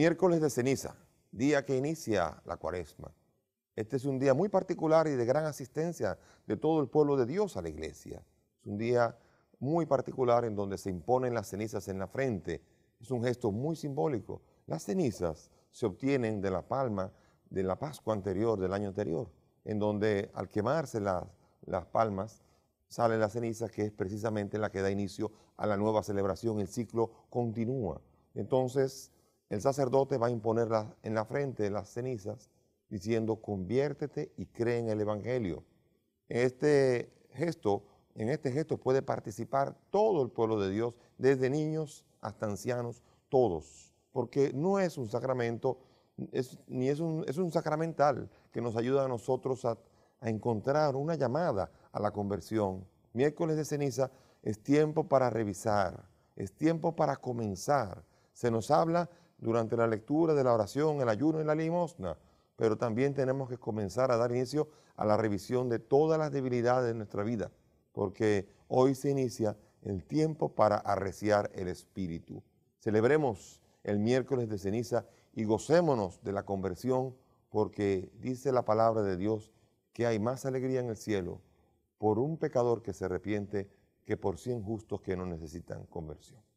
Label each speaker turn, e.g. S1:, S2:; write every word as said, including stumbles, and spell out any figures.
S1: Miércoles de ceniza, día que inicia la cuaresma. Este es un día muy particular y de gran asistencia de todo el pueblo de Dios a la iglesia. Es un día muy particular en donde se imponen las cenizas en la frente. Es un gesto muy simbólico. Las cenizas se obtienen de la palma de la Pascua anterior, del año anterior, en donde al quemarse las, las palmas sale la ceniza, que es precisamente la que da inicio a la nueva celebración. El ciclo continúa. Entonces, el sacerdote va a imponer la, en la frente las cenizas, diciendo, conviértete y cree en el Evangelio. En este gesto, en este gesto puede participar todo el pueblo de Dios, desde niños hasta ancianos, todos, porque no es un sacramento, es, ni es un, es un sacramental que nos ayuda a nosotros a, a encontrar una llamada a la conversión. Miércoles de ceniza es tiempo para revisar, es tiempo para comenzar. Se nos habla durante la lectura de la oración, el ayuno y la limosna, pero también tenemos que comenzar a dar inicio a la revisión de todas las debilidades de nuestra vida, porque hoy se inicia el tiempo para arreciar el espíritu. Celebremos el miércoles de ceniza y gocémonos de la conversión, porque dice la palabra de Dios que hay más alegría en el cielo por un pecador que se arrepiente que por cien justos que no necesitan conversión.